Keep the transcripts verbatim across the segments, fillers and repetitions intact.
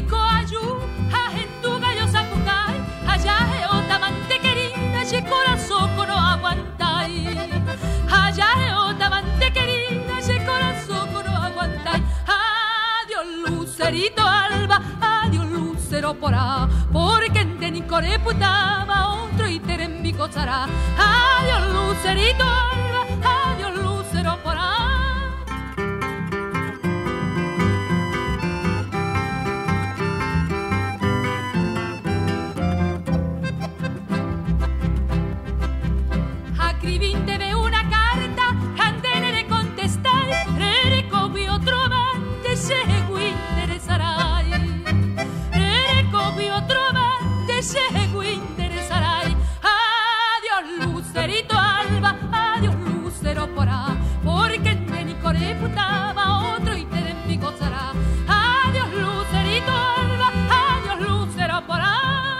Rico ayú, ajentuga yo sacucay, allá es otra mante querida, y corazón no aguantáis. Allá es otra mante querida, y corazón no aguantáis. Adiós lucerito alba, adiós lucero porá, porque en Tenicore putaba otro y terembi cozará. Adiós lucerito alba, adiós lucero porá. Adiós lucerito alba, adiós lucero porá, porque en Tenicore putaba otro y terembi gozará. Adiós lucerito alba, adiós lucero porá.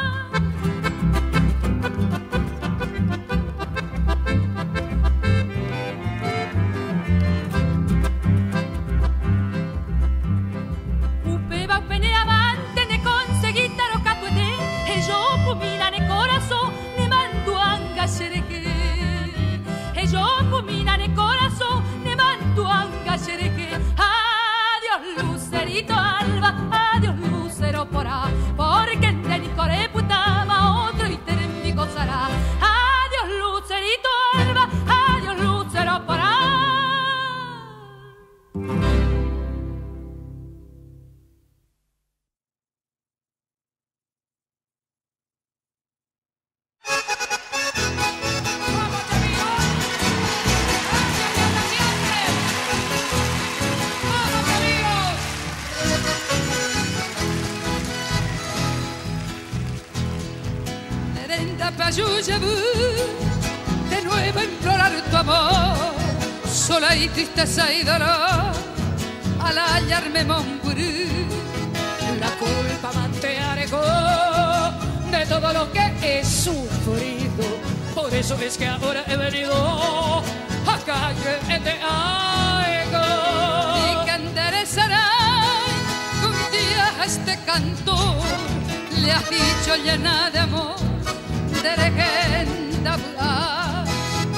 Upeba upene avante ne conseguita lo catuete, e yo pumina ne corazón ne manduanga xereque. E yo pumina ne corazón ne manduanga xereque. Adiós lucerito alba, adiós lucero porá, porque en Tenicore putaba otro y terembi gozará. Adiós lucerito alba, adiós lucero porá. De nuevo implorar tu amor, sola y tristeza y dolor, al hallarme Montburú, la culpa me aregó de todo lo que he sufrido. Por eso es que ahora he venido acá que te hago y que enderezarás un día a este cantor. Le has dicho llena de amor, de legenda hablar.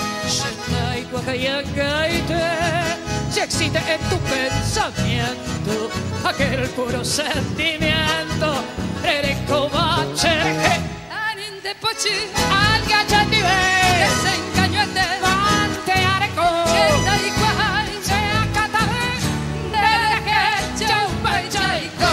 Si existe en tu pensamiento aquel puro sentimiento, eres como cherje. Anin de pochi, al gachativé, que se engañó este, mante areco, chenda y cuajay, se acataré, de leje, chaupa y chaico.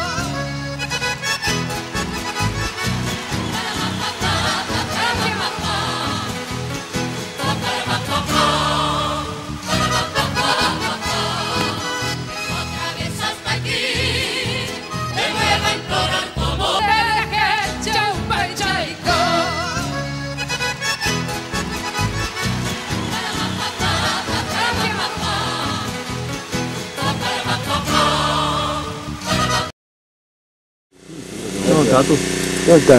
Tato. ¿Dónde está?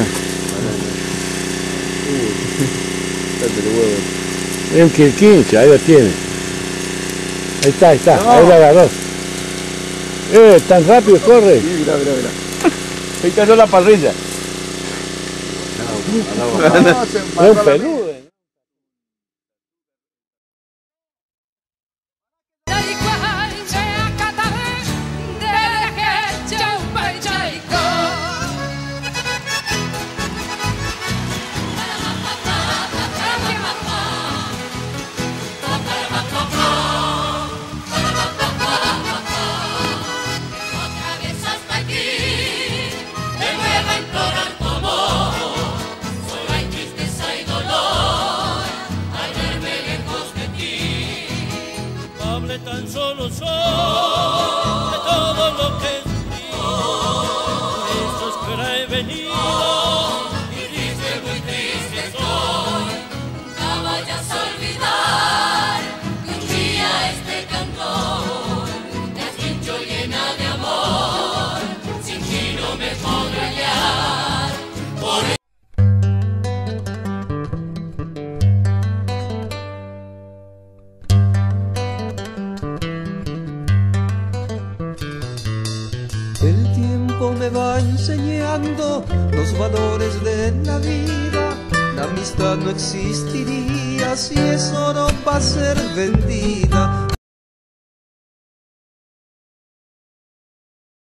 Es que el quince, ahí lo tiene. Ahí está, ahí está, no. Ahí lo agarró. Eh, tan rápido corre. Sí, mira, mira, mira. Ahí cayó la parrilla. Es un peludo. Tan solo soy de todo lo que sufrí, por eso es que he venido y triste, muy triste soy. Nunca vayas a olvidar que un día este cantor te has dicho llena de amor, sin ti no me podré hallar. Por está enseñando los valores de la vida. La amistad no existiría si es oro para ser vendida.